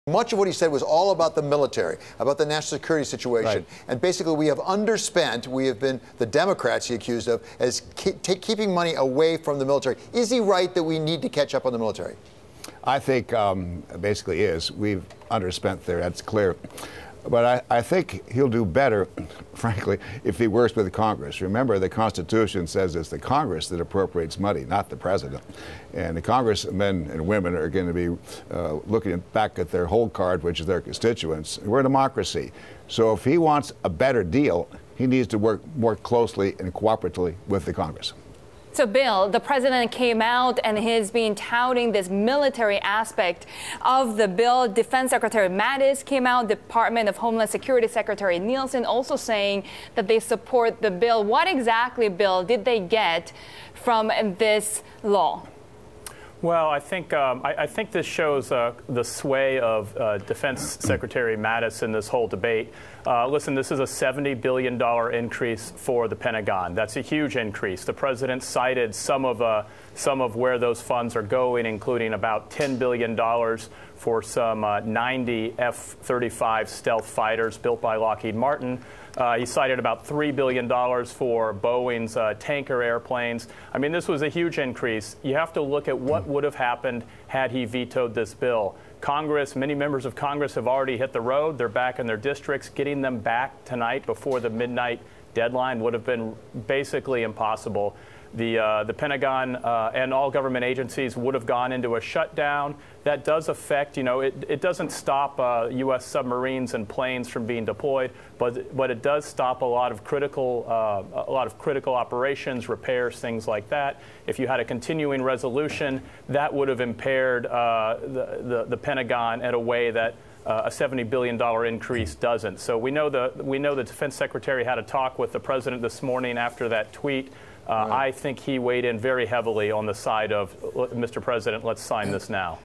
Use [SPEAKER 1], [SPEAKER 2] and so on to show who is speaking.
[SPEAKER 1] Much of what he said was all about the military, about the national security situation.
[SPEAKER 2] Right.
[SPEAKER 1] And basically, we have underspent. We have been, the Democrats he accused of, as keeping money away from the military. Is he right that we need to catch up on the military?
[SPEAKER 2] I think basically is. We've underspent there. That's clear. But I think he'll do better, frankly, if he works with Congress. Remember, the Constitution says it's the Congress that appropriates money, not the president. And the congressmen and women are going to be looking back at their whole card, which is their constituents. We're a democracy. So if he wants a better deal, he needs to work more closely and cooperatively with the Congress.
[SPEAKER 3] So, Bill, the president came out and he's been touting this military aspect of the bill. Defense Secretary Mattis came out, Department of Homeland Security Secretary Nielsen also saying that they support the bill. What exactly, Bill, did they get from this law?
[SPEAKER 4] Well, I think this shows the sway of Defense Secretary Mattis in this whole debate. Listen, this is a $70 billion increase for the Pentagon. That's a huge increase. The president cited some of where those funds are going, including about $10 billion for some 90 F-35 stealth fighters built by Lockheed Martin. He cited about $3 billion for Boeing's tanker airplanes. I mean, this was a huge increase. You have to look at what would have happened had he vetoed this bill. Congress, many members of Congress have already hit the road. They're back in their districts. Getting them back tonight before the midnight deadline would have been basically impossible. The Pentagon and all government agencies would have gone into a shutdown. That does affect, it doesn't stop U.S. submarines and planes from being deployed, but it does stop a lot of critical operations, repairs, things like that. If you had a continuing resolution, that would have impaired the Pentagon in a way that a $70 billion increase doesn't. So we know the Defense Secretary had a talk with the president this morning after that tweet. I think he weighed in very heavily on the side of, Mr. President, let's sign this now.